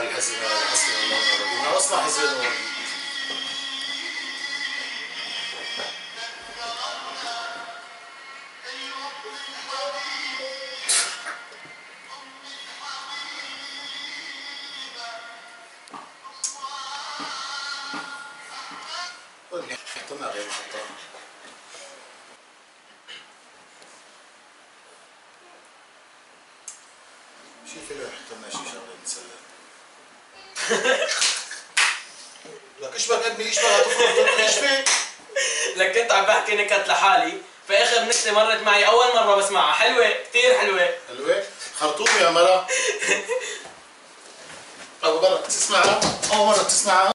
هالحزن هذا حسبي الله ونعم الوكيل، انا اصلا حزين والله. حطنا غير محطة. شي فيلم حطنا شي شغلة نتسلى. لك ايش بك ادمي ايش بك تفرط ايش فيك؟ لك كنت عم بحكي نكت لحالي، فاخر نكتة مرت معي أول مرة بسمعها، حلوة كثير حلوة. حلوة؟ خرطوم يا مرة. أول مرة بتسمعها؟ أول مرة بتسمعها؟